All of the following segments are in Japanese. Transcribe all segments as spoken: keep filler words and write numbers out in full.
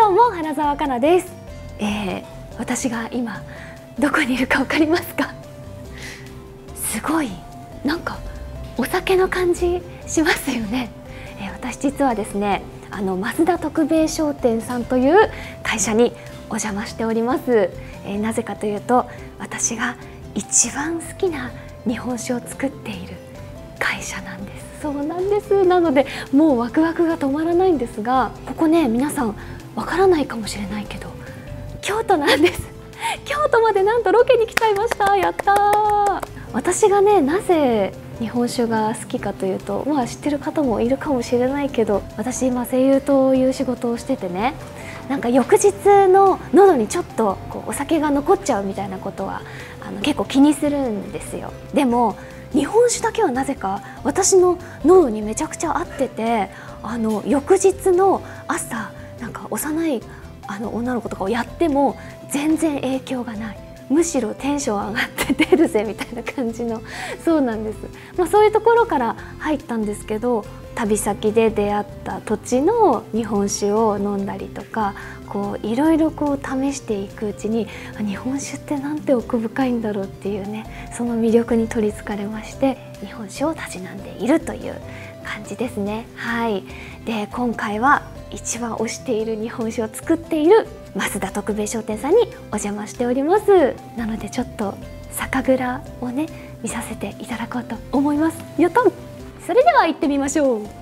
どうも花澤香菜です。えー、私が今どこにいるかわかりますか？すごいなんかお酒の感じしますよね。えー、私実はですね、あの増田徳兵衛商店さんという会社にお邪魔しております。えー、なぜかというと、私が一番好きな日本酒を作っている会社なんです。そうなんです。なのでもうワクワクが止まらないんですが、ここね、皆さんわからないかもしれないけど京都なんです。京都までなんとロケに来ちゃいました。やったー。私がね、なぜ日本酒が好きかというと、まあ知ってる方もいるかもしれないけど、私今声優という仕事をしててね、なんか翌日の喉にちょっとこうお酒が残っちゃうみたいなことはあの結構気にするんですよ。でも日本酒だけはなぜか私の喉にめちゃくちゃ合ってて、あの翌日の朝なんか幼いあの女の子とかをやっても全然影響がない、むしろテンション上がって出るぜみたいな感じの、そうなんです。まあ、そういうところから入ったんですけど、旅先で出会った土地の日本酒を飲んだりとか、こういろいろこう試していくうちに、日本酒ってなんて奥深いんだろうっていうね、その魅力に取りつかれまして、日本酒をたしなんでいるという感じですね。はい。で、今回は一番推している日本酒を作っている増田徳兵衛商店さんにお邪魔しております。なのでちょっと酒蔵をね見させていただこうと思います。やった。それでは行ってみましょう。ゴー。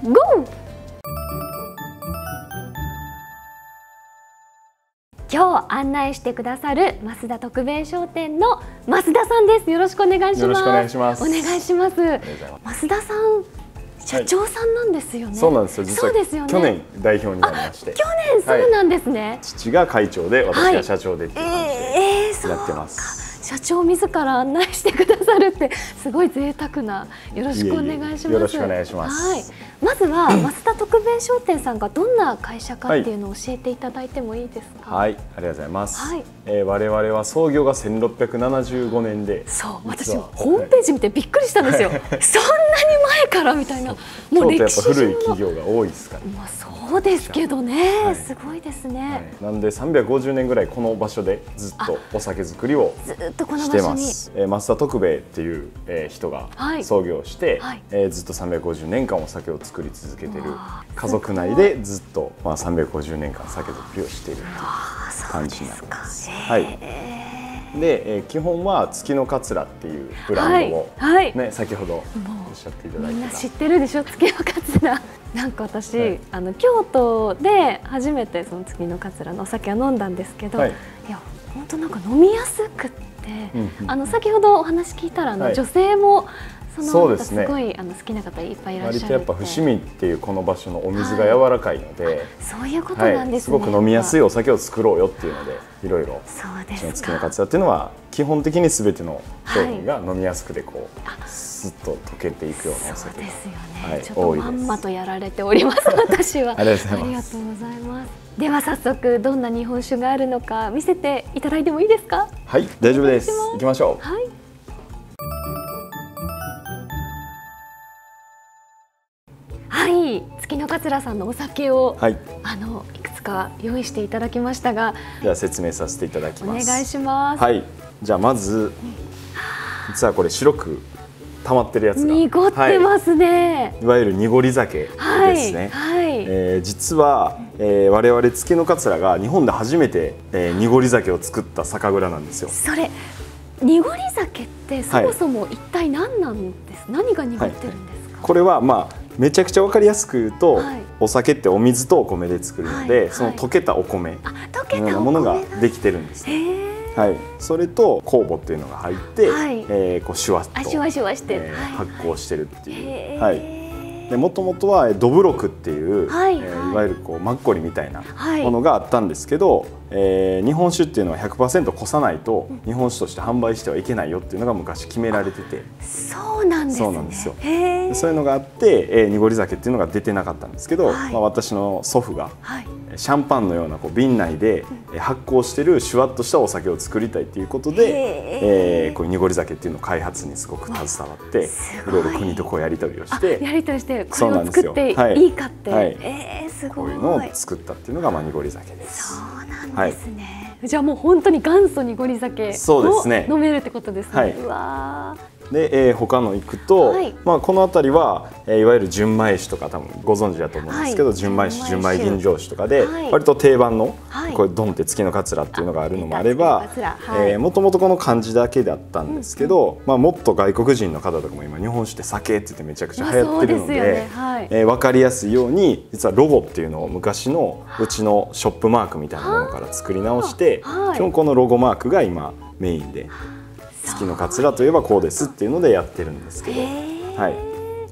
今日案内してくださる増田徳兵衛商店の増田さんです。よろしくお願いします。 よろしくお願いします。 お願いします。増田さん、社長さんなんですよね。はい、 そうなんですよ。実は去年代表になりまして。 去年そうなんですね。はい、 父が会長で私が社長でっていう感じでやってます。 社長自ら案内してくださるってすごい贅沢な。よろしくお願いします。 よろしくお願いします。 はい。まずは増田徳兵衛商店さんがどんな会社かっていうのを教えていただいてもいいですか？はい、 はい、ありがとうございます。 はい。 えー、我々は創業がせんろっぴゃくななじゅうごねんで、 そう、私もホームページ見てびっくりしたんですよ。そんなに前からみたいな。 もう歴史上の古い企業が多いですから。 まあそうですけどね、はい、すごいですね。 はい、なんでさんびゃくごじゅうねんぐらいこの場所でずっとお酒作りをしてます。えー、増田徳兵衛っていう、えー、人が創業して、はい、えー、ずっとさんびゃくごじゅうねんかんお酒を作り続けてる家族内でずっと、まあ、さんびゃくごじゅうねんかん酒造りをしているという感じになります。はい。で、えー、基本は月の桂っていうブランドを、はい、ね、先ほどおっしゃっていただいて、 みんな知ってるでしょ、月の桂。なんか私、はい、あの京都で初めてその月の桂のお酒を飲んだんですけど、はい、いや本当なんか飲みやすくって、うん、あの先ほどお話聞いたらあの、はい、女性もそうですね、すごいあの好きな方いっぱいいらっしゃる。割とやっぱ伏見っていうこの場所のお水が柔らかいので、はい、 そういうことなんですね。 すごく飲みやすいお酒を作ろうよっていうので、いろいろ月の桂っていうのは基本的にすべての商品が飲みやすくてこうスッと溶けていくようなお酒が、 そうですよね。はい、ちょっとまんまとやられております私は。ありがとうございます。では早速どんな日本酒があるのか見せていただいてもいいですか？ はい、大丈夫です。行きましょう。 はい。はい、月の桂さんのお酒を、はい、あのいくつか用意していただきましたが、 では説明させていただきます。 お願いします。 はい、じゃあまず、実はこれ白く溜まってるやつが濁ってますね。 はい、いわゆる濁り酒ですね。はいはい、えー、実は、えー、我々月の桂が日本で初めて、えー、濁り酒を作った酒蔵なんですよ。 それ濁り酒ってそもそも一体何なんです、はい、何が濁ってるんですか？ これはまあめちゃくちゃ分かりやすく言うと、はい、お酒ってお水とお米で作るので、はいはい、その溶けたお米のようなものができてるんです。はい、それと酵母っていうのが入って、はい、えー、こうシュワッと、 シュワシュワしてる、 えー、発酵してるっていう。はい。でもともとはどぶろくっていう、はい、えー、いわゆるこうマッコリみたいなものがあったんですけど、はい、えー、日本酒っていうのは ひゃくパーセント こさないと日本酒として販売してはいけないよっていうのが昔決められてて、 そうなんですね。 そうなんですよ。そういうのがあって、えー、濁り酒っていうのが出てなかったんですけど、はい、まあ、私の祖父が、はい、 シャンパンのようなこう瓶内で発酵してるシュワッとしたお酒を作りたいということで、えー、こういう濁り酒っていうの開発にすごく携わっていろいろ国とこうやり取りをしてやり取りしてこれを作っていいかって、はいはい、えー、すごい、こういうのを作ったっていうのがまあ濁り酒です。 そうなんですね、はい、じゃあもう本当に元祖濁り酒を飲めるってことですね。はい、うわで、えー、他の行くと、はい、まあこの辺りは、えー、いわゆる純米酒とか多分ご存知だと思うんですけど、はい、純米酒、純米吟醸酒とかで、はい、割と定番の、はい、これドンって月の桂っていうのがあるのもあれば、もともとこの漢字だけだったんですけど、うんうん、まあもっと外国人の方とかも今日本酒って酒って言ってめちゃくちゃ流行ってるので、ね、はい、えー、分かりやすいように実はロゴっていうのを昔のうちのショップマークみたいなものから作り直して、はい、基本このロゴマークが今メインで。月の桂といえばこうですっていうのでやってるんですけど、はい、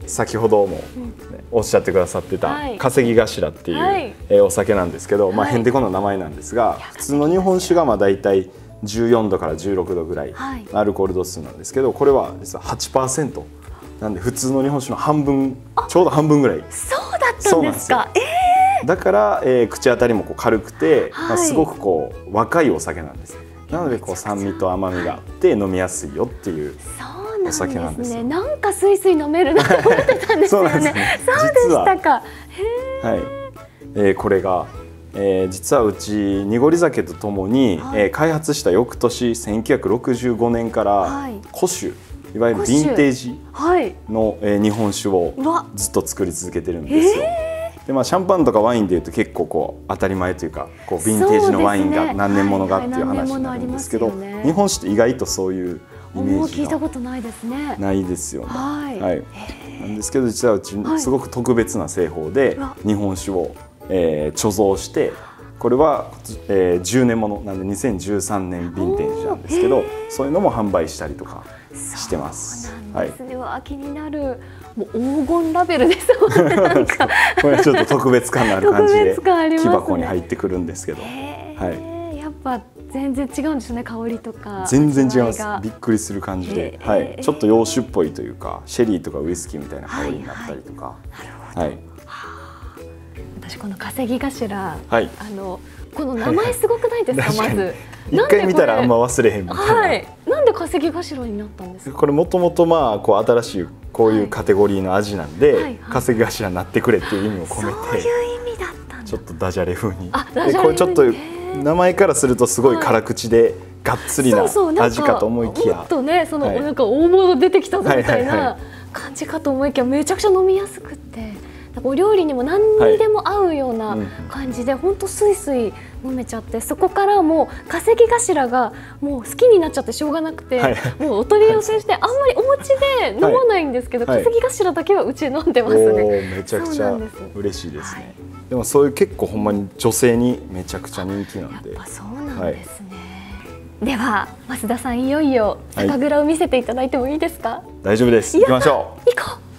先ほども、ね、おっしゃってくださってた稼ぎ頭っていう、はい、えー、お酒なんですけど、まあ、へんてこな名前なんですが、はい、普通の日本酒がまあだいたいじゅうよんどからじゅうろくどぐらいアルコール度数なんですけど、これは実は はちパーセント なんで普通の日本酒の半分、ちょうど半分ぐらい。 そうだったんですか。えー、 だから、えー、口当たりもこう軽くて、はい、まあ、すごくこう若いお酒なんです。なのでこう酸味と甘みがあって飲みやすいよっていうお酒なんですね。 なんかスイスイ飲めるなと思ってたんですよね。そうでしたか。 はい。えー、これが、えー、実はうち濁り酒とともに、はい、えー、開発した翌年せんきゅうひゃくろくじゅうごねんから古酒、いわゆるヴィンテージの、えー、日本酒をずっと作り続けてるんですよ。でまあ、シャンパンとかワインでいうと結構こう当たり前というかこうヴィンテージのワインが何年ものがっていう話になるんですけど、日本酒って意外とそういうイメージが聞いたことないですね。 ないですよね。はいはい、なんですけど実はうちすごく特別な製法で日本酒を、えー、貯蔵して、これは、えー、じゅうねんものなんでにせんじゅうさんねんヴィンテージなんですけど、そういうのも販売したりとかしてます。 そうなんですね。わ、気になる。もう黄金ラベルですもんね。なんかこれちょっと特別感のある感じで木箱に入ってくるんですけど、はい、 やっぱ全然違うんですね、香りとか。 全然違います。びっくりする感じで、はい、ちょっと洋酒っぽいというかシェリーとかウイスキーみたいな香りになったりとか。 なるほど。はい。私この稼ぎ頭、はい、あのこの名前すごくないですか。まず一回見たらあんま忘れへんみたいな。 はい。なんで稼ぎ頭になったんですか。 これもともとまあこう新しいこういうカテゴリーの味なんで、はいはいはい、稼ぎ頭になってくれっていう意味を込めて、 そういう意味だったんだ。 ちょっとダジャレ風に。でこれちょっと名前からするとすごい辛口でがっつりな味かと思いきや、 もっとねその、はい、なんか大物出てきたぞみたいな感じかと思いきや、めちゃくちゃ飲みやすくて。お料理にも何にでも合うような感じで、はい、うん、本当スイスイ飲めちゃって、そこからもう稼ぎ頭がもう好きになっちゃってしょうがなくて、はい、もうお取り寄せしてあんまりお家で飲まないんですけど、はい、稼ぎ頭だけはうち飲んでますね。 めちゃくちゃ嬉しいですね。はい、でもそういう結構ほんまに女性にめちゃくちゃ人気なんで。 やっぱそうなんですね。はい、では増田さん、いよいよ酒蔵を見せていただいてもいいですか。はい、 大丈夫です。行きましょう。 行こう。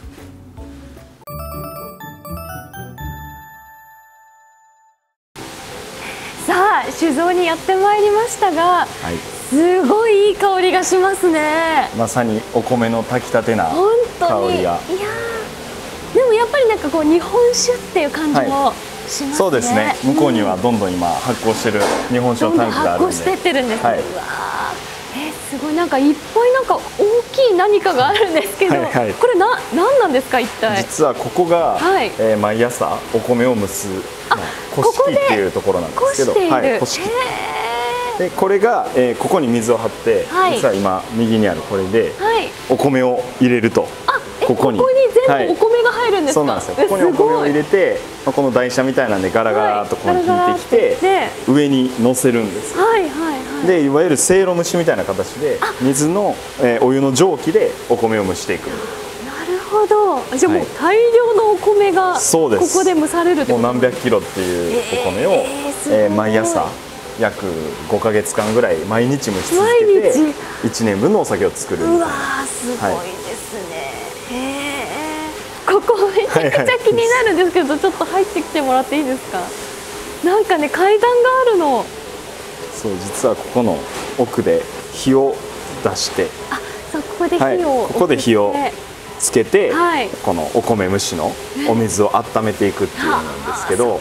酒造にやってまいりましたが、はい、すごいいい香りがしますね。 まさにお米の炊きたてな香りが。いやでもやっぱりなんかこう日本酒っていう感じもしますね。はい、そうですね。 向こうにはどんどん今発酵してる日本酒のタンクがあるんで、 発酵してってるんです。はい、うわえすごいなんかいっぱいなんか大きい何かがあるんですけど、はい、はい、これな何なんですか一体。 実はここが、はい、えー、毎朝お米を蒸す。こし器っていうところなんですけど、はい、こし器でこれが、えー、ここに水を張って、はい、実は今右にあるこれで、はい、お米を入れると。 ここにここに全部お米が入るんですか。 そうなんですよ。ここにお米を入れて、まあ、この台車みたいなんでガラガラとここに引いてきて上に乗せるんです。はいはいはい。でいわゆるせいろ蒸しみたいな形で水の、えー、お湯の蒸気でお米を蒸していく。 なるほど。じゃあもう大量のお米がここで蒸されるってこと。 もう何百キロっていうお米を、えーえー、毎朝約ごかげつかんぐらい毎日蒸し続けていちねんぶんのお酒を作るみたいな。うわーすごいですね。へー、ここめちゃくちゃ気になるんですけど、ちょっと入ってきてもらっていいですか。なんかね階段があるの。そう、実はここの奥で火を出して、あ、そう、ここで火を、はい、ここで火をつけて、はい、このお米蒸しのお水を温めていくっていうのなんですけど、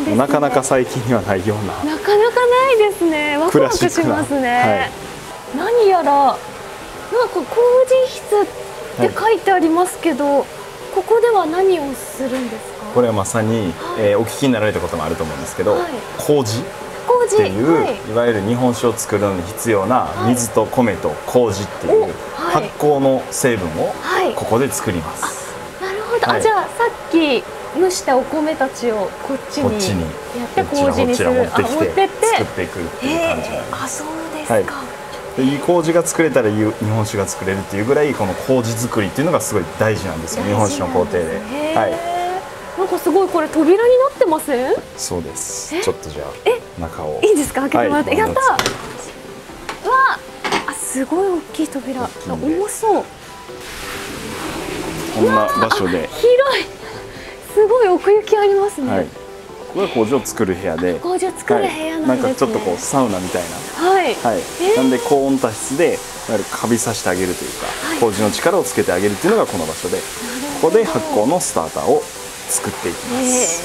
ですね。 なかなか最近にはないような。 なかなかないですね。ワクワクしますね。はい、何やらなんか工事室って書いてありますけど、はい、ここでは何をするんですか？ これはまさに、はい、えー、お聞きになられたこともあると思うんですけど、はい、麹っていう、はい、いわゆる日本酒を作るのに必要な水と米と麹っていう発酵の成分をここで作ります。 はい、なるほど。はい、あ、じゃあさっき蒸したお米たちをこっちにやって麹にする、 持ってきて作っていくっていう感じになります。 あ、そうですか。はい、 でいい麹が作れたら日本酒が作れるっていうぐらいこの麹作りっていうのがすごい大事なんですよ、日本酒の工程で。はい。 なんかすごいこれ扉になってません？ そうです。ちょっとじゃあ中をいいですか、開けてもらって。はい、やった。うわあ、すごい大きい扉。重そう。 こんな場所で。 広い。すごい奥行きありますね。はい、ここが麹を作る部屋で。 麹を作る部屋なんですね。 なんかちょっとこうサウナみたいな。はい。はい。なんで高温多湿でいわゆるカビさせてあげるというか、麹の力をつけてあげるっていうのがこの場所で、ここで発酵のスターターを作っていきます。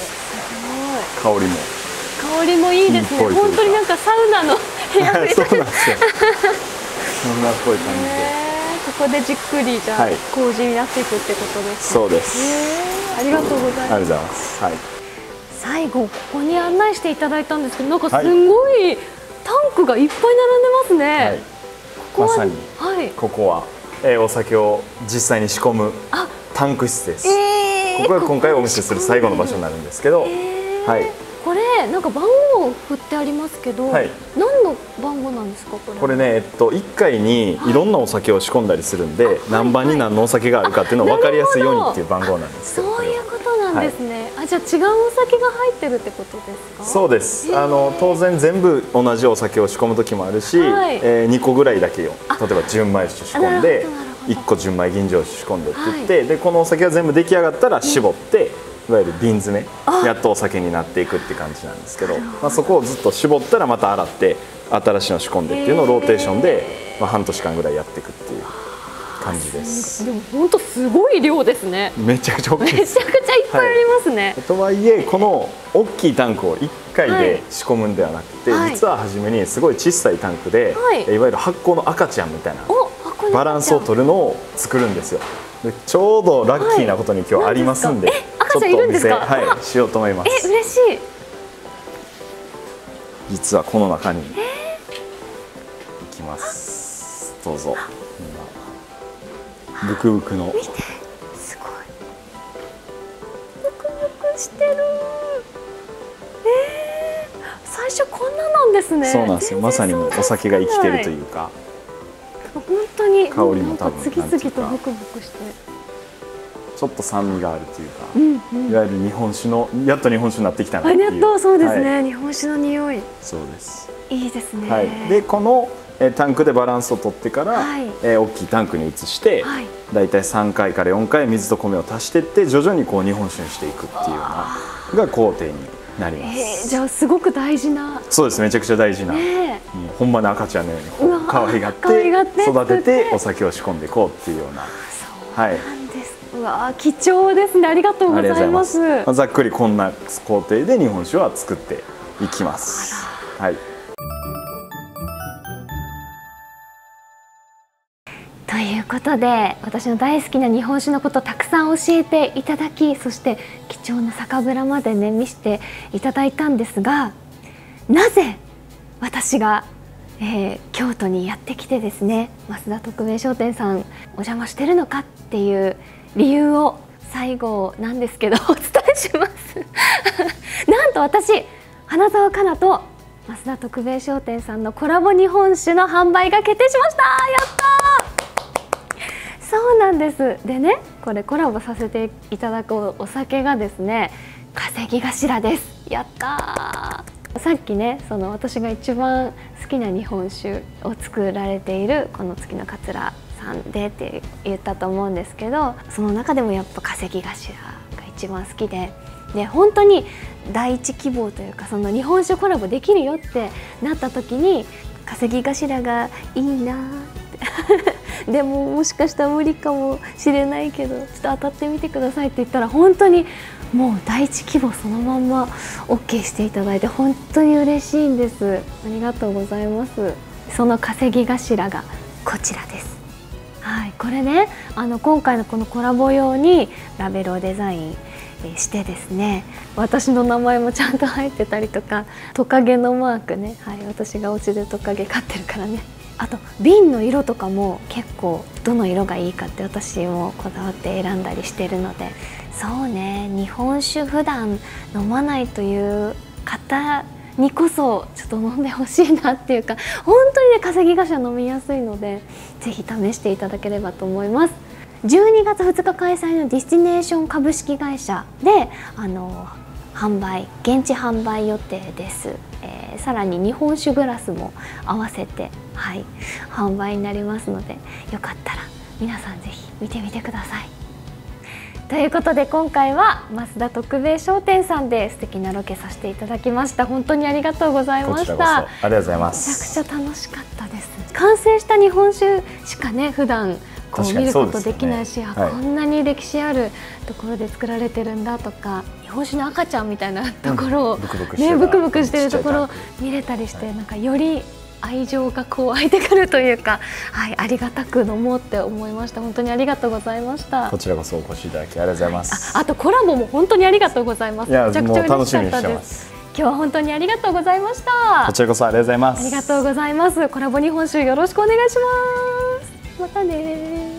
香りも香りもいいですね。本当になんかサウナの部屋みたいな。 そうなんですよ。そんなっぽい感じで。 ここでじっくりじゃあ麹になっていくってことですか。 そうです。 ありがとうございます。 ありがとうございます。はい。 最後ここに案内していただいたんですけど、なんかすごいタンクがいっぱい並んでますね。はい、 まさに、はい、ここは、えー、お酒を実際に仕込むタンク室です。えー、ここが今回お見せする最後の場所になるんですけど、えー、はい。 これなんか番号振ってありますけど、はい、何の番号なんですかこれ？ これね、えっといっかいにいろんなお酒を仕込んだりするんで、はい、何番に何のお酒があるかっていうのを分かりやすいようにっていう番号なんですけど。 そういうことなんですね。はい、あ、じゃあ違うお酒が入ってるってことですか？ そうです。あの当然全部同じお酒を仕込む時もあるし、はい、えー、にこぐらいだけを例えば純米酒仕込んでいっこ純米吟醸酒仕込んでって言って、はい、でこのお酒が全部出来上がったら絞って。いわゆる瓶詰め、やっとお酒になっていくって感じなんですけど、まあ、そこをずっと絞ったらまた洗って新しいの仕込んでっていうのをローテーションで、まあ、半年間ぐらいやっていくっていう感じです。 でも本当すごい量ですね。 めちゃくちゃ大きいです。 めちゃくちゃいっぱいありますね。 はい、とはいえこの大きいタンクをいっかいで仕込むんではなくて、はい、実は初めにすごい小さいタンクで、はい、いわゆる発酵の赤ちゃんみたいなバランスを取るのを作るんですよ。でちょうどラッキーなことに今日ありますんで、はい、 赤ちゃんいるんですか？ はい、しようと思います。 え、嬉しい。 実はこの中にいきます。どうぞ。ブクブクの。 見て、すごい。ブクブクしてる。えー、最初こんななんですね。 そうなんですよ。まさにもうお酒が生きてるというか。 本当に香りも多分次々とブクブクしてちょっと酸味があるというか、うんうん、いわゆる日本酒のやっと日本酒になってきたなっていう。 やっとそうですね、はい、日本酒の匂い。 そうです。 いいですね。 はい、でこのえタンクでバランスを取ってから、はい、え大きいタンクに移して、はい、だいたいさんかいからよんかい水と米を足していって徐々にこう日本酒にしていくっていうようなが工程になります。 えー、じゃあすごく大事な。 そうです。めちゃくちゃ大事な、ね、もうほんまに赤ちゃんのように可愛がって育ててお酒を仕込んでいこうっていうような。 そうなんです。うわ貴重ですね。ありがとうございます。 まあ、ざっくりこんな工程で日本酒は作っていきます。はい。 ということで私の大好きな日本酒のことをたくさん教えていただき、そして貴重な酒蔵までね見せていただいたんですが、なぜ私が、えー、京都にやってきてですね増田徳兵衛商店さんお邪魔してるのかっていう理由を最後なんですけどお伝えしますなんと私花澤香菜と増田徳兵衛商店さんのコラボ日本酒の販売が決定しました。やったー。そうなんです。でね、これコラボさせていただくお酒がですね、稼ぎ頭です。やったー。さっきね、その私が一番好きな日本酒を作られているこの月の桂さんでって言ったと思うんですけど、その中でもやっぱ稼ぎ頭が一番好きで、で本当に第一希望というか、その日本酒コラボできるよってなった時に稼ぎ頭がいいなってでももしかしたら無理かもしれないけどちょっと当たってみてくださいって言ったら、本当にもう第一希望そのまんま オーケー していただいて本当に嬉しいんです。ありがとうございます。その稼ぎ頭がこちらです。はい、これね、あの今回のこのコラボ用にラベルをデザインしてですね、私の名前もちゃんと入ってたりとか、トカゲのマークね、はい、私がお家でトカゲ飼ってるからね。あと瓶の色とかも結構どの色がいいかって私もこだわって選んだりしてるので、そうね、日本酒普段飲まないという方にこそちょっと飲んでほしいなっていうか、本当にね稼ぎ頭飲みやすいのでぜひ試していただければと思います。じゅうにがつふつか開催のディスティネーション株式会社であの販売現地販売予定です。えー、さらに日本酒グラスも合わせて、はい、販売になりますので、よかったら皆さんぜひ見てみてください。ということで今回は増田徳兵衛商店さんで素敵なロケさせていただきました。本当にありがとうございました。 ありがとうございます。 めちゃくちゃ楽しかったです。完成した日本酒しかね普段こう見ることできないし、ね、はい、こんなに歴史あるところで作られてるんだとか、日本酒の赤ちゃんみたいなところを、うん、ねブクブクしてるところを見れたりして、はい、なんかより愛情がこう湧いてくるというか、はい、ありがたく飲もうって思いました。本当にありがとうございました。 こちらこそお越しいただきありがとうございます。 あ, あとコラボも本当にありがとうございます。めちゃくちゃ嬉しかったです。今日は本当にありがとうございました。 こちらこそありがとうございます。 ありがとうございます。コラボ日本酒よろしくお願いします。またね。